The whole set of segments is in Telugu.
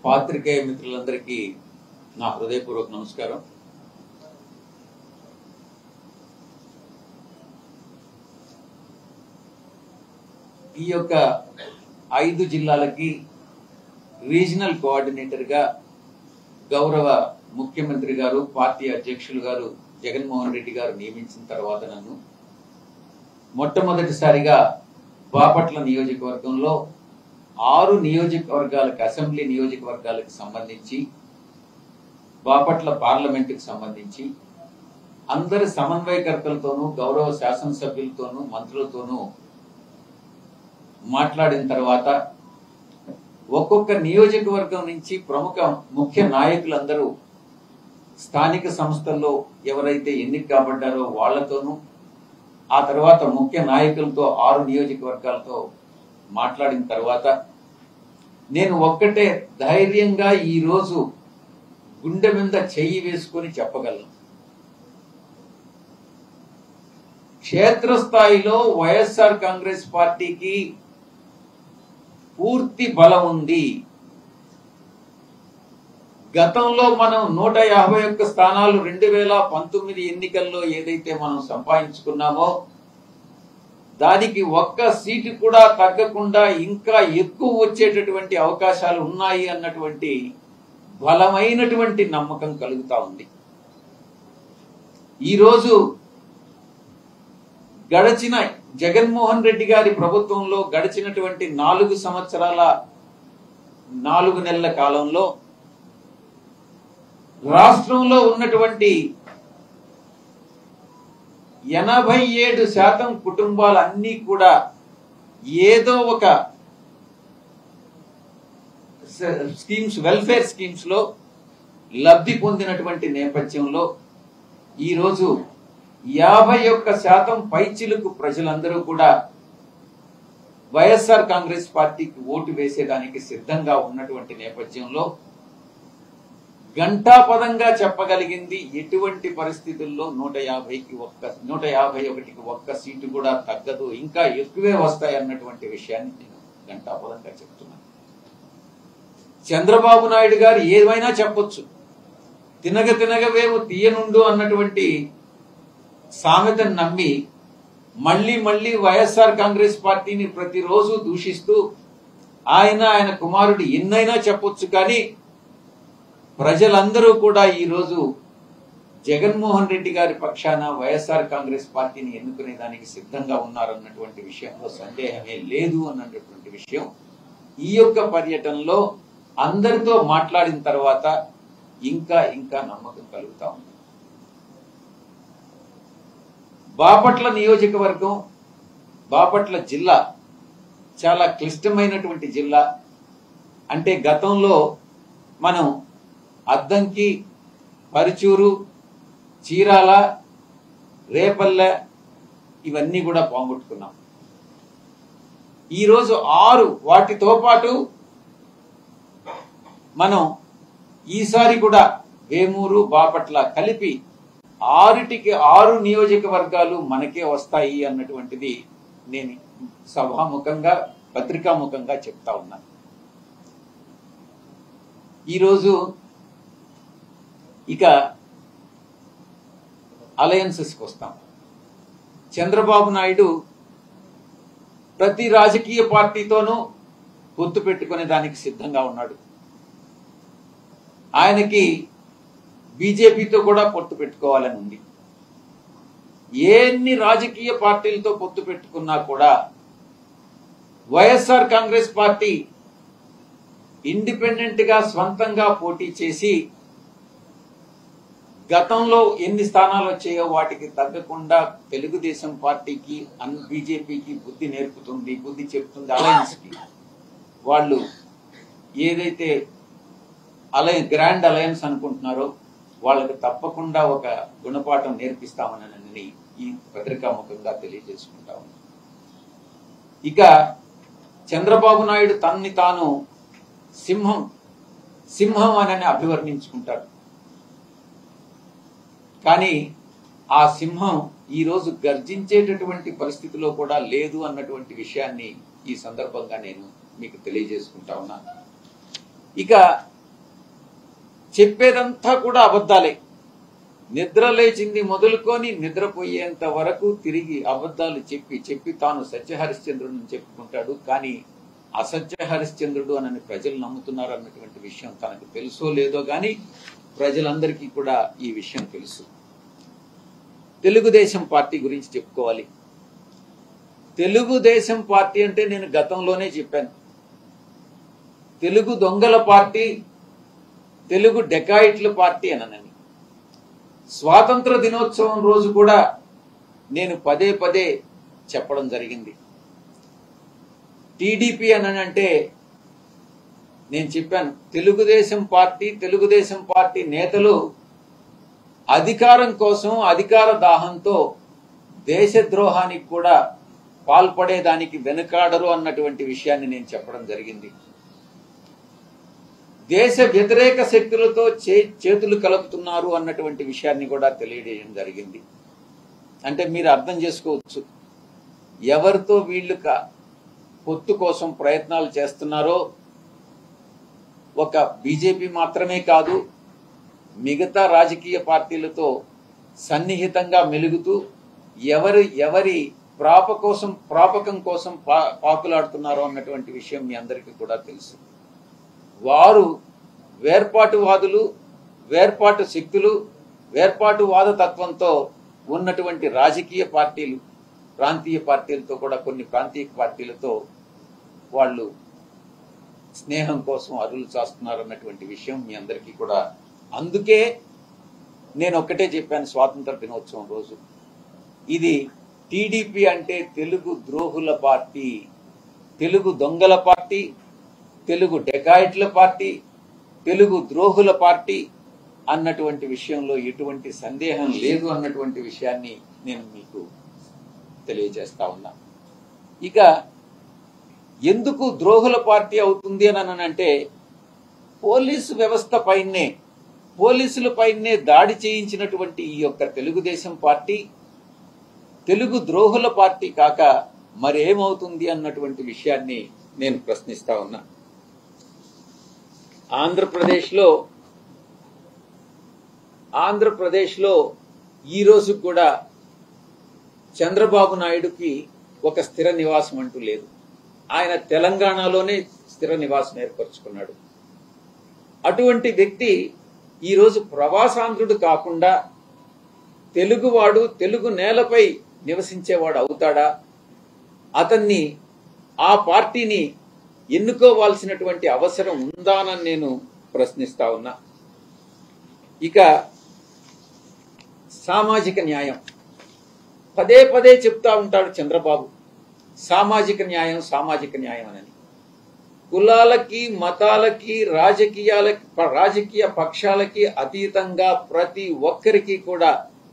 పాత్రికేయ మిత్రులందరికీ నా హృదయపూర్వక నమస్కారం. ఈ యొక్క 5 జిల్లాలకి రీజనల్ కోఆర్డినేటర్ గా గౌరవ ముఖ్యమంత్రి గారు, పార్టీ అధ్యక్షులు గారు జగన్మోహన్ రెడ్డి గారు నియమించిన తర్వాత నన్ను మొట్టమొదటిసారిగా బాపట్ల నియోజకవర్గంలో 6 నియోజకవర్గాలకు, అసెంబ్లీ నియోజకవర్గాలకు సంబంధించి, బాపట్ల పార్లమెంటుకు సంబంధించి అందరి సమన్వయకర్తలతోనూ, గౌరవ శాసనసభ్యులతోనూ, మంత్రులతోనూ మాట్లాడిన తర్వాత ఒక్కొక్క నియోజకవర్గం నుంచి ప్రముఖ ముఖ్య నాయకులందరూ స్థానిక సంస్థల్లో ఎవరైతే ఎన్నిక కాబడ్డారో వాళ్లతోనూ, ఆ తర్వాత ముఖ్య నాయకులతో 6 నియోజకవర్గాలతో మాట్లాడిన తర్వాత నేను ఒక్కటే ధైర్యంగా ఈ రోజు గుండె మీద చెయ్యి వేసుకొని చెప్పగలను, క్షేత్రస్థాయిలో వైఎస్ఆర్ కాంగ్రెస్ పార్టీకి పూర్తి బలం ఉంది. గతంలో మనం 151 స్థానాలు 2019 ఎన్నికల్లో ఏదైతే మనం సంపాదించుకున్నామో దానికి ఒక్క సీటు కూడా తగ్గకుండా ఇంకా ఎక్కువ వచ్చేటటువంటి అవకాశాలు ఉన్నాయి అన్నటువంటి బలమైనటువంటి నమ్మకం కలుగుతా ఉంది. ఈరోజు గడిచిన జగన్మోహన్ రెడ్డి గారి ప్రభుత్వంలో గడిచినటువంటి 4 సంవత్సరాల 4 నెలల కాలంలో రాష్ట్రంలో ఉన్నటువంటి 87% కుటుంబాలన్నీ కూడా ఏదో ఒక స్కీమ్స్, వెల్ఫేర్ స్కీమ్స్ లో లబ్ధి పొందినటువంటి నేపథ్యంలో ఈరోజు 51% పైచిలుకు ప్రజలందరూ కూడా వైఎస్ఆర్ కాంగ్రెస్ పార్టీకి ఓటు వేసేదానికి సిద్ధంగా ఉన్నటువంటి నేపథ్యంలో ఘంటాపదంగా చెప్పగలిగింది, ఎటువంటి పరిస్థితుల్లో 151కి ఒక్క సీటు కూడా తగ్గదు, ఇంకా ఎక్కువే వస్తాయి అన్నటువంటి విషయాన్ని నేను ఘంటాపదంగా చెప్తున్నాను. చంద్రబాబు నాయుడు గారు ఏమైనా చెప్పొచ్చు, తినగ తినగవేమో తీయనుండు అన్నటువంటి సామెతను నమ్మి మళ్లీ మళ్లీ వైఎస్ఆర్ కాంగ్రెస్ పార్టీని ప్రతిరోజు దూషిస్తూ ఆయన కుమారుడు ఎన్నైనా చెప్పొచ్చు, కానీ ప్రజలందరూ కూడా ఈరోజు జగన్మోహన్ రెడ్డి గారి పక్షాన వైఎస్ఆర్ కాంగ్రెస్ పార్టీని ఎన్నుకునే దానికి సిద్ధంగా ఉన్నారన్నటువంటి విషయంలో సందేహమే లేదు అన్నటువంటి విషయం ఈ యొక్క పర్యటనలో అందరితో మాట్లాడిన తర్వాత ఇంకా నమ్మకం కలుగుతా ఉంది. బాపట్ల నియోజకవర్గం, బాపట్ల జిల్లా చాలా క్లిష్టమైనటువంటి జిల్లా. అంటే గతంలో మనం అద్దంకి, పరుచూరు, చీరాల, రేపల్లె ఇవన్నీ కూడా పోగొట్టుకున్నాం. ఈరోజు 6 వాటితో పాటు మనం ఈసారి కూడా వేమూరు, బాపట్ల కలిపి 6 నియోజకవర్గాలు మనకే వస్తాయి అన్నటువంటిది నేను సభాముఖంగా, పత్రికాముఖంగా చెప్తా ఉన్నాను. ఈరోజు ఇక అలయన్సెస్కి వస్తాం. చంద్రబాబు నాయుడు ప్రతి రాజకీయ పార్టీతోనూ పొత్తు పెట్టుకునే దానికి సిద్ధంగా ఉన్నాడు. ఆయనకి బీజేపీతో కూడా పొత్తు పెట్టుకోవాలని ఉంది. ఎన్ని రాజకీయ పార్టీలతో పొత్తు పెట్టుకున్నా కూడా వైఎస్ఆర్ కాంగ్రెస్ పార్టీ ఇండిపెండెంట్ గా స్వంతంగా పోటీ చేసి గతంలో ఎన్ని స్థానాలు వచ్చాయో వాటికి తగ్గకుండా తెలుగుదేశం పార్టీకి, బీజేపీకి బుద్ధి నేర్పుతుంది, బుద్ధి చెప్తుంది. అలయన్స్ కి వాళ్ళు ఏదైతే గ్రాండ్ అలయన్స్ అనుకుంటున్నారో వాళ్ళకి తప్పకుండా ఒక గుణపాఠం నేర్పిస్తామని ఈ పత్రికాముఖంగా తెలియజేసుకుంటా ఉన్నాను. ఇక చంద్రబాబు నాయుడు తన్ని తాను సింహం అని అభివర్ణించుకుంటాడు. కానీ ఆ సింహం ఈరోజు గర్జించేటటువంటి పరిస్థితిలో కూడా లేదు అన్నటువంటి విషయాన్ని ఈ సందర్భంగా నేను మీకు తెలియజేసుకుంటా ఉన్నాను. ఇక చెప్పేదంతా కూడా అబద్ధాలే. నిద్ర లేచింది మొదలుకొని నిద్రపోయేంత వరకు తిరిగి అబద్ధాలు చెప్పి చెప్పి తాను సత్య హరిశ్చంద్రుడిని చెప్పుకుంటాడు. కానీ అసత్య హరిశ్చంద్రుడు అని ప్రజలు నమ్ముతున్నారు అన్నటువంటి విషయం తనకు తెలుసో లేదో గాని ప్రజలందరికీ కూడా ఈ విషయం తెలుసు. తెలుగుదేశం పార్టీ గురించి చెప్పుకోవాలి. తెలుగుదేశం పార్టీ అంటే నేను గతంలోనే చెప్పాను, తెలుగు దొంగల పార్టీ, తెలుగు డెకాయిట్ల పార్టీ అనని. స్వాతంత్ర దినోత్సవం రోజు కూడా నేను పదే పదే చెప్పడం జరిగింది. టీడీపీ అంటే నేను చెప్పాను, తెలుగుదేశం పార్టీ నేతలు అధికారం కోసం అధికార దాహంతో దేశద్రోహానికి కూడా పాల్పడేదానికి వెనుకాడరు అన్నటువంటి విషయాన్ని నేను చెప్పడం జరిగింది. దేశ వ్యతిరేక శక్తులతో చేతులు కలుపుతున్నారు అన్నటువంటి విషయాన్ని కూడా తెలియజేయడం జరిగింది. అంటే మీరు అర్థం చేసుకోవచ్చు ఎవరితో వీళ్ళు పొత్తు కోసం ప్రయత్నాలు చేస్తున్నారో. ఒక బీజేపీ మాత్రమే కాదు, మిగతా రాజకీయ పార్టీలతో సన్నిహితంగా మెలుగుతూ ఎవరి ప్రాపకం కోసం పాకులాడుతున్నారో అన్నటువంటి విషయం మీ అందరికీ కూడా తెలుసు. వారు వేర్పాటువాదులు, వేర్పాటు శక్తులు, వేర్పాటువాద తత్వంతో ఉన్నటువంటి రాజకీయ పార్టీలు, ప్రాంతీయ పార్టీలతో కూడా కొన్ని ప్రాంతీయ పార్టీలతో వాళ్ళు స్నేహం కోసం అరులు చాస్తున్నారు అన్నటువంటి విషయం మీ అందరికీ కూడా. అందుకే నేను ఒక్కటే చెప్పాను స్వాతంత్ర దినోత్సవం రోజు, ఇది టీడీపీ అంటే తెలుగు ద్రోహుల పార్టీ, తెలుగు దొంగల పార్టీ, తెలుగు డెకాయిట్ల పార్టీ, తెలుగు ద్రోహుల పార్టీ అన్నటువంటి విషయంలో ఎటువంటి సందేహం లేదు అన్నటువంటి విషయాన్ని నేను మీకు తెలియజేస్తా ఉన్నా. ఇక ఎందుకు ద్రోహుల పార్టీ అవుతుంది అని అంటే పోలీసు వ్యవస్థ పైనే, పోలీసులపైనే దాడి చేయించినటువంటి ఈ యొక్క తెలుగుదేశం పార్టీ తెలుగు ద్రోహుల పార్టీ కాక మరేమవుతుంది అన్నటువంటి విషయాన్ని నేను ప్రశ్నిస్తా ఉన్నా. ఆంధ్రప్రదేశ్లో ఈ రోజు కూడా చంద్రబాబు నాయుడుకి ఒక స్థిర నివాసం అంటూ లేదు. ఆయన తెలంగాణలోనే స్థిర నివాసం ఏర్పరచుకున్నాడు. అటువంటి వ్యక్తి ఈరోజు ప్రవాసాంధ్రుడు కాకుండా తెలుగువాడు, తెలుగు నేలపై నివసించేవాడు అవుతాడా? అతన్ని, ఆ పార్టీని ఎన్నుకోవాల్సినటువంటి అవసరం ఉందానని నేను ప్రశ్నిస్తా ఉన్నా. ఇక సామాజిక న్యాయం పదే పదే చెప్తా ఉంటాడు చంద్రబాబు, సామాజిక న్యాయం అని. కులాలకి, మతాలకి, రాజకీయ పక్షాలకి అతీతంగా ప్రతి ఒక్కరికి కూడా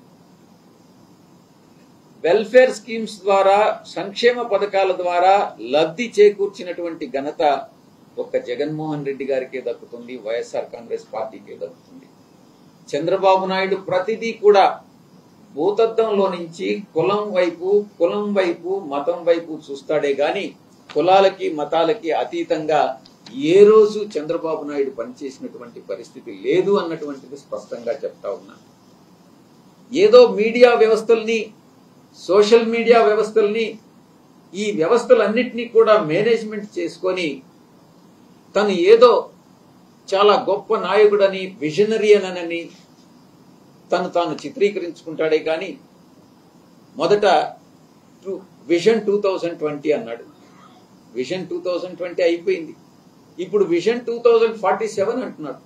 వెల్ఫేర్ స్కీమ్స్ ద్వారా, సంక్షేమ పథకాల ద్వారా లబ్ధి చేకూర్చినటువంటి ఘనత ఒక్క జగన్మోహన్ రెడ్డి గారికే దక్కుతుంది, వైఎస్ఆర్ కాంగ్రెస్ పార్టీకే దక్కుతుంది. చంద్రబాబు నాయుడు ప్రతిదీ కూడా భూతత్వంలో నుంచి కులం వైపు మతం వైపు చూస్తాడే గాని కులాలకి మతాలకి అతీతంగా ఏ రోజు చంద్రబాబు నాయుడు పనిచేసినటువంటి పరిస్థితి లేదు అన్నటువంటిది స్పష్టంగా చెప్తా ఉన్నా. ఏదో మీడియా వ్యవస్థల్ని, సోషల్ మీడియా వ్యవస్థల్ని, ఈ వ్యవస్థలన్నింటినీ కూడా మేనేజ్మెంట్ చేసుకొని తను ఏదో చాలా గొప్ప నాయకుడని, విజనరీ అని తాను చిత్రీకరించుకుంటాడే కానీ మొదట విజన్ 2020 అన్నాడు. విజన్ 2020 అయిపోయింది. ఇప్పుడు విజన్ 2047 అంటున్నాడు.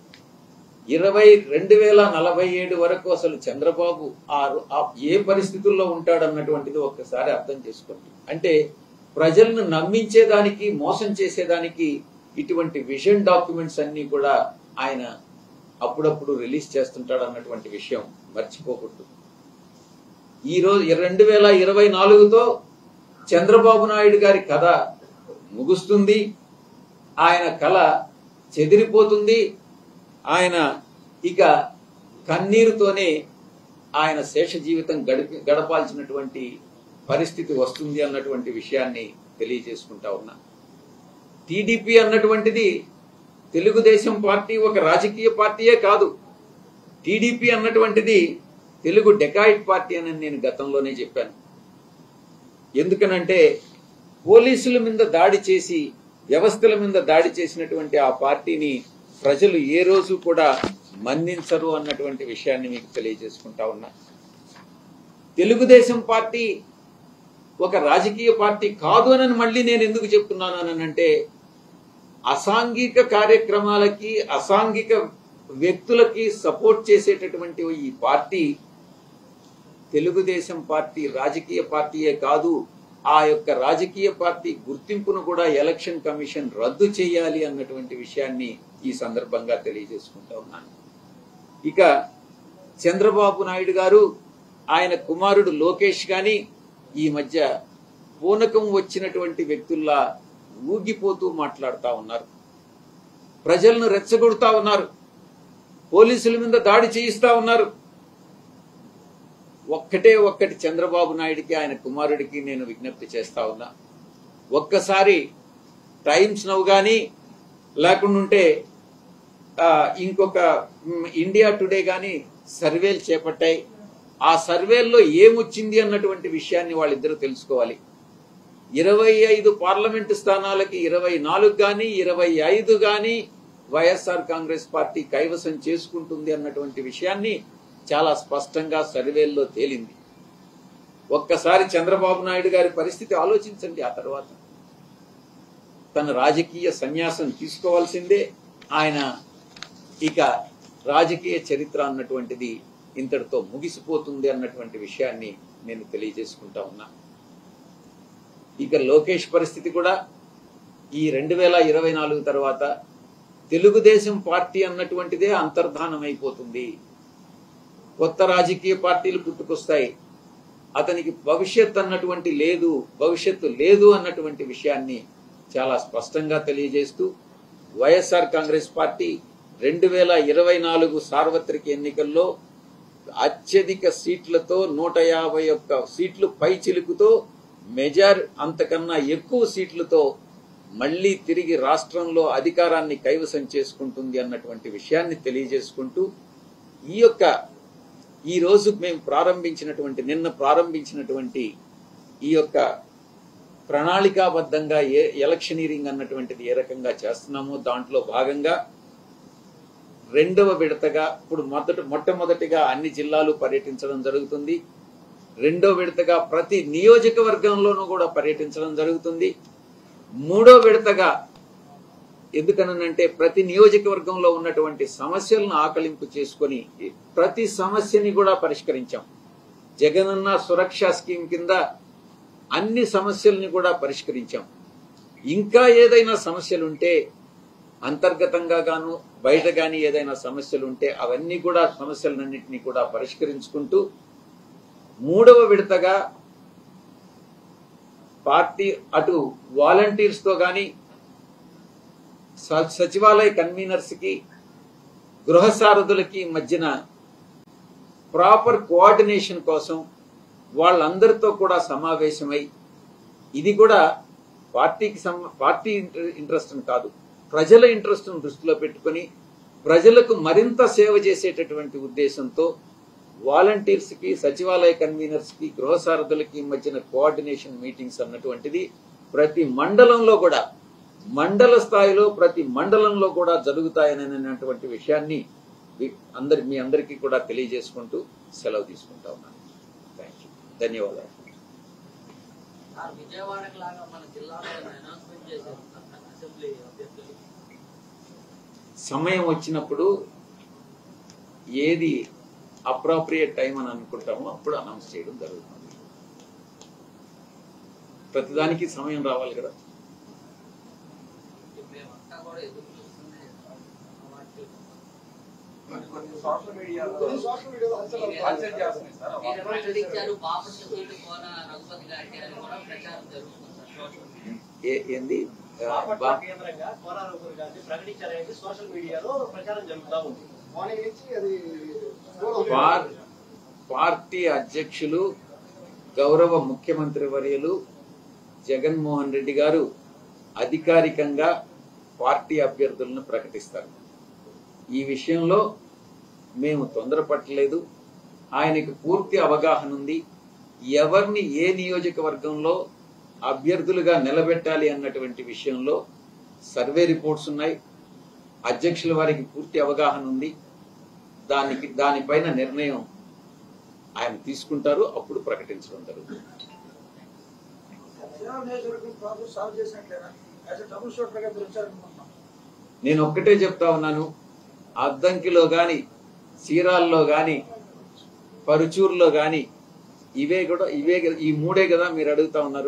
2047 వరకు అసలు చంద్రబాబు ఏ పరిస్థితుల్లో ఉంటాడన్నటువంటిది ఒక్కసారి అర్థం చేసుకోండి. అంటే ప్రజలను నమ్మించేదానికి, మోసం చేసేదానికి ఇటువంటి విజన్ డాక్యుమెంట్స్ అన్ని కూడా ఆయన అప్పుడప్పుడు రిలీజ్ చేస్తుంటాడు అన్నటువంటి విషయం మర్చిపోకూడదు. ఈ రోజు 2024తో చంద్రబాబు నాయుడు గారి కథ ముగుస్తుంది. ఆయన కళ చెదిరిపోతుంది. ఆయన ఇక కన్నీరుతోనే ఆయన శేష జీవితం గడపాల్సినటువంటి పరిస్థితి వస్తుంది అన్నటువంటి విషయాన్ని తెలియజేసుకుంటా ఉన్నా. టీడీపీ అన్నటువంటిది తెలుగుదేశం పార్టీ ఒక రాజకీయ పార్టీయే కాదు. టీడీపీ అన్నటువంటిది తెలుగు డెకాయిట్ పార్టీ అని నేను గతంలోనే చెప్పాను. ఎందుకనంటే పోలీసుల మీద దాడి చేసి, వ్యవస్థల మీద దాడి చేసినటువంటి ఆ పార్టీని ప్రజలు ఏ రోజు కూడా మన్నించరు అన్నటువంటి విషయాన్ని మీకు తెలియజేసుకుంటా ఉన్నా. తెలుగుదేశం పార్టీ ఒక రాజకీయ పార్టీ కాదు అని మళ్ళీ నేను ఎందుకు చెప్తున్నాను అనంటే, అసాంఘిక కార్యక్రమాలకి, అసాంఘిక వ్యక్తులకి సపోర్ట్ చేసేటటువంటి ఈ పార్టీ తెలుగుదేశం పార్టీ రాజకీయ పార్టీయే కాదు, ఆ యొక్క రాజకీయ పార్టీ గుర్తింపును కూడా ఎలక్షన్ కమిషన్ రద్దు చేయాలి అన్నటువంటి విషయాన్ని ఈ సందర్భంగా తెలియజేసుకుంటా ఉన్నాను. ఇక చంద్రబాబు నాయుడు గారు, ఆయన కుమారుడు లోకేష్ గాని ఈ మధ్య పూనకం వచ్చినటువంటి వ్యక్తుల్లా ఊగిపోతూ మాట్లాడుతూ ఉన్నారు. ప్రజలను రెచ్చగొడుతూ ఉన్నారు. పోలీసుల మీద దాడి చేయిస్తా ఉన్నారు. ఒక్కటి చంద్రబాబు నాయుడికి, ఆయన కుమారుడికి నేను విజ్ఞప్తి చేస్తా ఉన్నా. ఒక్కసారి టైమ్స్ నౌ గాని, లేకుంటే ఇంకొక ఇండియా టుడే గాని సర్వేలు చేపట్టాయి. ఆ సర్వేల్లో ఏమొచ్చింది అన్నటువంటి విషయాన్ని వాళ్ళిద్దరూ తెలుసుకోవాలి. 25 పార్లమెంటు స్థానాలకి 24 గాని 25 గాని వైఎస్ఆర్ కాంగ్రెస్ పార్టీ కైవసం చేసుకుంటుంది అన్నటువంటి విషయాన్ని చాలా స్పష్టంగా సర్వేల్లో తేలింది. ఒక్కసారి చంద్రబాబు నాయుడు గారి పరిస్థితి ఆలోచించండి. ఆ తర్వాత తన రాజకీయ సన్యాసం తీసుకోవాల్సిందే. ఆయన ఇక రాజకీయ చరిత్ర అన్నటువంటిది ఇంతటితో ముగిసిపోతుంది అన్నటువంటి విషయాన్ని నేను తెలియజేసుకుంటా ఉన్నా. ఇక లోకేష్ పరిస్థితి కూడా ఈ 2024 తర్వాత తెలుగుదేశం పార్టీ అన్నటువంటిదే అంతర్ధానం అయిపోతుంది. కొత్త రాజకీయ పార్టీలు పుట్టుకొస్తాయి. అతనికి భవిష్యత్తు లేదు అన్నటువంటి విషయాన్ని చాలా స్పష్టంగా తెలియజేస్తూ, వైఎస్ఆర్ కాంగ్రెస్ పార్టీ 2024 సార్వత్రిక ఎన్నికల్లో అత్యధిక సీట్లతో 151 సీట్లు పై చిలుకుతో అంతకన్నా ఎక్కువ సీట్లతో మళ్లీ తిరిగి రాష్ట్రంలో అధికారాన్ని కైవసం చేసుకుంటుంది అన్నటువంటి విషయాన్ని తెలియజేసుకుంటూ, ఈ రోజు మేము నిన్న ప్రారంభించినటువంటి ఈ యొక్క ప్రణాళికాబద్ధంగా ఎలక్షనీరింగ్ అన్నటువంటిది ఏ రకంగా చేస్తున్నామో దాంట్లో భాగంగా రెండవ విడతగా ఇప్పుడు మొట్టమొదటిగా అన్ని జిల్లాలు పర్యటించడం జరుగుతుంది. రెండో విడతగా ప్రతి నియోజకవర్గంలోనూ కూడా పర్యటించడం జరుగుతుంది. మూడో విడతగా ఎందుకనంటే ప్రతి నియోజకవర్గంలో ఉన్నటువంటి సమస్యలను ఆకలింపు చేసుకొని ప్రతి సమస్యని కూడా పరిష్కరించాం. జగనన్న సురక్ష స్కీమ్ కింద అన్ని సమస్యల్ని కూడా పరిష్కరించాం. ఇంకా ఏదైనా సమస్యలుంటే అంతర్గతంగా గాను బయట గాని ఏదైనా సమస్యలుంటే అవన్నీ కూడా సమస్యలన్నింటినీ కూడా పరిష్కరించుకుంటూ మూడవ విడతగా పార్టీ అటు వాలంటీర్స్ తో గాని సచివాలయ కన్వీనర్స్ కి గృహ సారథులకి మధ్యన ప్రాపర్ కోఆర్డినేషన్ కోసం వాళ్ళందరితో కూడా సమావేశమై ఇది కూడా పార్టీ ఇంట్రెస్ట్ కాదు, ప్రజల ఇంట్రెస్ట్ దృష్టిలో పెట్టుకుని ప్రజలకు మరింత సేవ చేసేటటువంటి ఉద్దేశంతో వాలంటీర్స్ కి, సచివాలయ కన్వీనర్స్ కి, గృహ సారథులకి మధ్యన కోఆర్డినేషన్ మీటింగ్స్ అన్నటువంటిది ప్రతి మండలంలో కూడా మండల స్థాయిలో ప్రతి మండలంలో కూడా జరుగుతాయనేటువంటి విషయాన్ని మీ అందరికీ కూడా తెలియజేసుకుంటూ సెలవు తీసుకుంటా ఉన్నాను. థాంక్యూ, ధన్యవాదాలు. సమయం వచ్చినప్పుడు ఏది అప్రాప్రియేట్ టైం అని అనుకుంటామో అప్పుడు అనౌన్స్ చేయడం జరుగుతుంది. ప్రతిదానికి సమయం రావాలి కదా. ఏంది పార్టీ అధ్యక్షులు గౌరవ ముఖ్యమంత్రి వర్యులు జగన్మోహన్ రెడ్డి గారు అధికారికంగా పార్టీ అభ్యర్థులను ప్రకటిస్తారు. ఈ విషయంలో మేము తొందరపట్టలేదు. ఆయనకు పూర్తి అవగాహన ఉంది. ఎవరిని ఏ నియోజకవర్గంలో అభ్యర్థులుగా నిలబెట్టాలి అన్నటువంటి విషయంలో సర్వే రిపోర్ట్స్ ఉన్నాయి. అధ్యక్షుల వారికి పూర్తి అవగాహన ఉంది. దానిపైన నిర్ణయం ఆయన తీసుకుంటారు. అప్పుడు ప్రకటించడం జరుగుతుంది. నేను ఒక్కటే చెప్తా ఉన్నాను, అద్దంకిలో గాని, చీరాల్లో గాని, పరుచూరులో గాని ఇవే ఈ మూడే కదా మీరు అడుగుతా ఉన్నారు.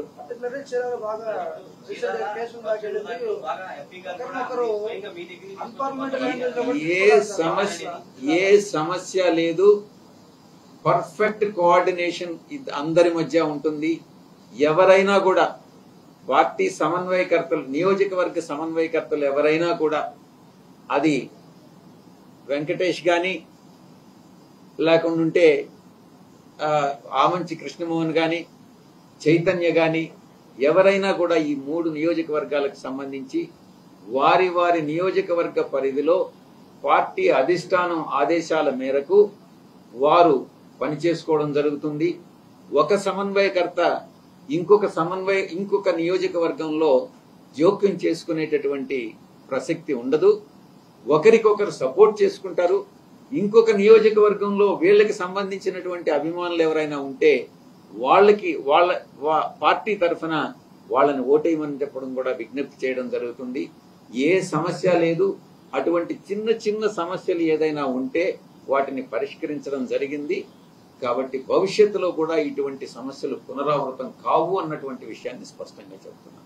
ఏ సమస్య లేదు. పర్ఫెక్ట్ కోఆర్డినేషన్ అందరి మధ్య ఉంటుంది. ఎవరైనా కూడా పార్టీ సమన్వయకర్తలు, నియోజకవర్గ సమన్వయకర్తలు ఎవరైనా కూడా, అది వెంకటేష్ గాని లేకుంటే ఆమంచి కృష్ణమోహన్ గాని, చైతన్య గాని, ఎవరైనా కూడా ఈ 3 నియోజకవర్గాలకు సంబంధించి వారి వారి నియోజకవర్గ పరిధిలో పార్టీ అధిష్టానం ఆదేశాల మేరకు వారు పనిచేసుకోవడం జరుగుతుంది. ఒక సమన్వయకర్త ఇంకొక నియోజకవర్గంలో జోక్యం చేసుకునేటటువంటి ప్రసక్తి ఉండదు. ఒకరికొకరు సపోర్ట్ చేసుకుంటారు. ఇంకొక నియోజకవర్గంలో వీళ్ళకి సంబంధించినటువంటి అభిమానులు ఎవరైనా ఉంటే వాళ్ళ పార్టీ తరఫున వాళ్ళని ఓటేయమని చెప్పడం కూడా విజ్ఞప్తి చేయడం జరుగుతుంది. ఏ సమస్య లేదు. అటువంటి చిన్న చిన్న సమస్యలు ఏదైనా ఉంటే వాటిని పరిష్కరించడం జరిగింది. కాబట్టి భవిష్యత్తులో కూడా ఇటువంటి సమస్యలు పునరావృతం కావు అన్నటువంటి విషయాన్ని స్పష్టంగా చెప్తున్నాను.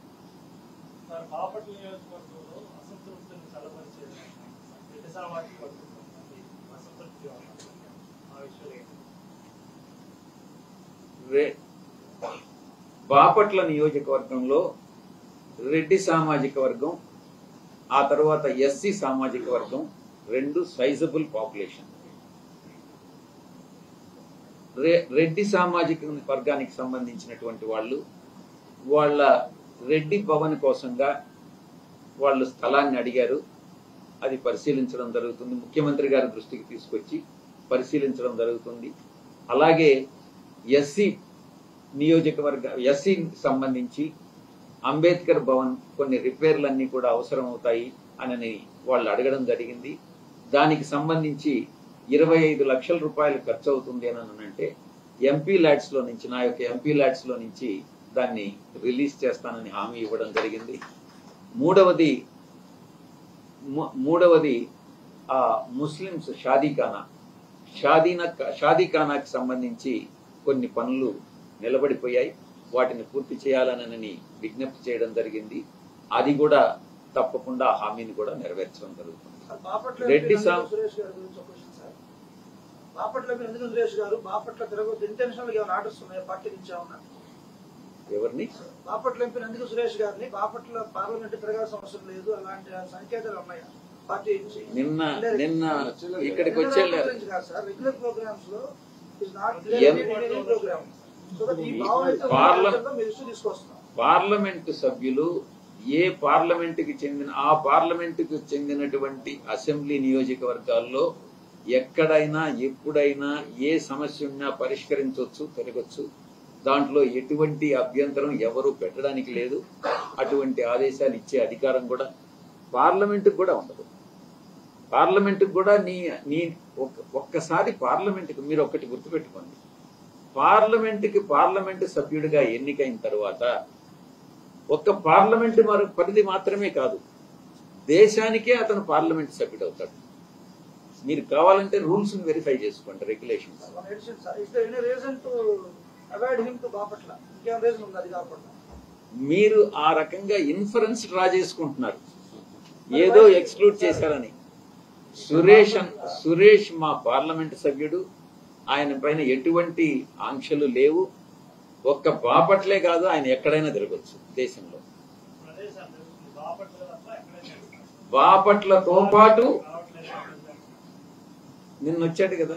బాపట్ల నియోజకవర్గంలో రెడ్డి సామాజిక వర్గం, ఆ తర్వాత ఎస్సీ సామాజిక వర్గం 2 సైజబుల్ పాపులేషన్. రెడ్డి సామాజిక వర్గానికి సంబంధించినటువంటి వాళ్ళ రెడ్డి భవన్ కోసంగా వాళ్ళు స్థలాన్ని అడిగారు. అది పరిశీలించడం జరుగుతుంది. ముఖ్యమంత్రి గారి దృష్టికి తీసుకొచ్చి పరిశీలించడం జరుగుతుంది. అలాగే ఎస్సీ సంబంధించి అంబేద్కర్ భవన్ కొన్ని రిపేర్లన్నీ కూడా అవసరం అవుతాయి అని వాళ్ళు అడగడం జరిగింది. దానికి సంబంధించి 25 లక్షల రూపాయలు ఖర్చు అవుతుంది అని అంటే ఎంపీ ల్యాడ్స్ లో నుంచి, నా యొక్క ఎంపీ ల్యాడ్స్ లో నుంచి దాన్ని రిలీజ్ చేస్తానని హామీ ఇవ్వడం జరిగింది. మూడవది ముస్లిమ్స్ షాదీఖానాకి సంబంధించి కొన్ని పనులు నిలబడిపోయాయి. వాటిని పూర్తి చేయాలని విజ్ఞప్తి చేయడం జరిగింది. అది కూడా తప్పకుండా హామీని కూడా నెరవేర్చడం జరుగుతుంది. రెడ్డి ఎవరిని బాపట్ల ఎంపీ నందిగ సురేష్ గారిని బాపట్ల పార్లమెంట్ తిరగాల్సిన అవసరం లేదు అలాంటి సంకేతాలు ఉన్నాయా పార్టీ నుంచి? నిన్న ఇక్కడికి వచ్చే రెగ్యులర్ ప్రోగ్రామ్స్ లో పార్లమెంటు సభ్యులు ఏ పార్లమెంటుకి చెందిన ఆ పార్లమెంటుకు చెందినటువంటి అసెంబ్లీ నియోజకవర్గాల్లో ఎక్కడైనా ఎప్పుడైనా ఏ సమస్య ఉన్నా పరిష్కరించవచ్చు, తిరగొచ్చు. దాంట్లో ఎటువంటి అభ్యంతరం ఎవరు పెట్టడానికి లేదు. అటువంటి ఆదేశాలు ఇచ్చే అధికారం కూడా పార్లమెంటుకు కూడా ఉండదు. పార్లమెంటుకు కూడా ఒక్కసారి పార్లమెంటుకు మీరు ఒక్కటి గుర్తుపెట్టుకోండి, పార్లమెంటు సభ్యుడిగా ఎన్నికైన తర్వాత ఒక్క పార్లమెంటు పరిధి మాత్రమే కాదు, దేశానికే అతను పార్లమెంటు సభ్యుడు అవుతాడు. మీరు కావాలంటే రూల్స్ వెరిఫై చేసుకోండి, రెగ్యులేషన్స్. మీరు ఆ రకంగా ఇన్ఫరెన్స్ డ్రా చేసుకుంటున్నారు, ఏదో ఎక్స్క్లూడ్ చేశారని. సురేష్ మా పార్లమెంటు సభ్యుడు, ఆయన పైన ఎటువంటి ఆంక్షలు లేవు. ఒక్క బాపట్లే కాదు, ఆయన ఎక్కడైనా తిరగచ్చు దేశంలో. బాపట్లతో పాటు నిన్న వచ్చాడు కదా,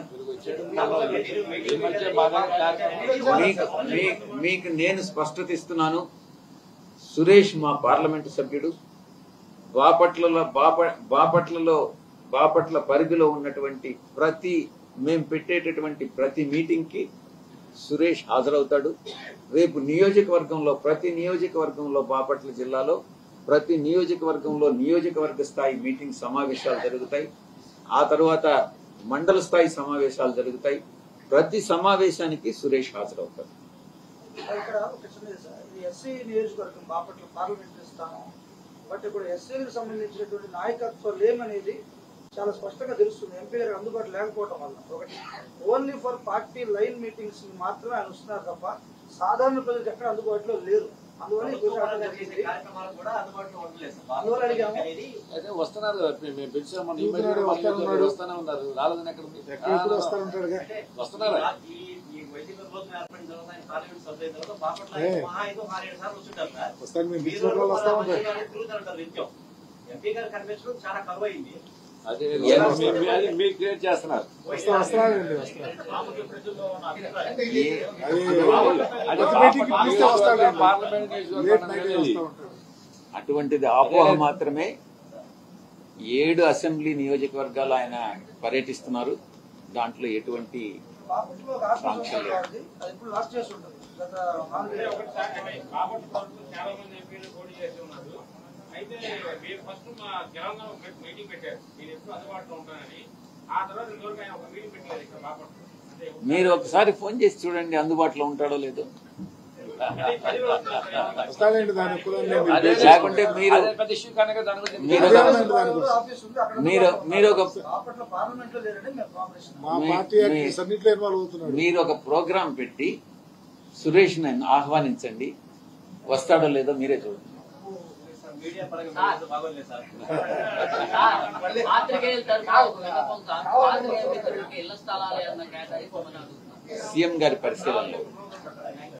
మీకు నేను స్పష్టత ఇస్తున్నాను. సురేష్ మా పార్లమెంటు సభ్యుడు, బాపట్ల పరిధిలో ఉన్నటువంటి మేము పెట్టేటటువంటి ప్రతి మీటింగ్ కి సురేష్ హాజరవుతాడు. రేపు ప్రతి నియోజకవర్గంలో బాపట్ల జిల్లాలో ప్రతి నియోజకవర్గంలో నియోజకవర్గ స్థాయి మీటింగ్ సమావేశాలు జరుగుతాయి. ఆ తర్వాత మండల స్థాయి సమావేశాలు జరుగుతాయి. ప్రతి సమావేశానికి సురేష్ హాజరవుతాడు. ఇక్కడ ఒక చిన్నది సార్, ఇది ఎస్సీ నియోజకవర్గం బాపట్ల పార్లమెంటరీ స్థానం. బట్ ఇప్పుడు ఎస్సీలకు సంబంధించినటువంటి నాయకత్వం లేమనేది చాలా స్పష్టంగా తెలుస్తుంది. ఎంపీ గారు అందుబాటులో లేకపోవడం వల్ల ఒకటి only for party line meetings మాత్రమే ఆయన వస్తున్నారు తప్ప సాధారణ ప్రజలకు ఎక్కడ అందుబాటులో లేరు. అందువల్ల వస్తున్నారు వస్తూనే ఉన్నారు. రాలేదని ఎక్కడ వస్తున్నారు. ఎంపీ గారు కనిపించడం చాలా కరువు అయింది. అదే మీరు క్రియేట్ చేస్తున్నారు. అటువంటిది అపోహ మాత్రమే. 7 అసెంబ్లీ నియోజకవర్గాలు ఆయన పర్యటిస్తున్నారు. దాంట్లో ఎటువంటి సాంక్షన్ లేదు. అయితే మీరు ఫస్ట్ మా తెలంగాణ మీటింగ్ పెట్టారు, మీరు ఎప్పుడు అందుబాటులో ఉంటానని. ఆ తర్వాత ఇంతవరకు ఆయన ఒక మీటింగ్ పెట్టలేదు ఇక్కడ బాపట్ల. మీరు ఒకసారి ఫోన్ చేసి చూడండి అందుబాటులో ఉంటాడో లేదో. లేకుంటే మీరు ఒక ప్రోగ్రాం పెట్టి సురేష్ ఆహ్వానించండి. వస్తాడో లేదో మీరే చూడండి. మీడియా పరంగా బాగోలేదు సార్. సీఎం గారి పరిశీలనలో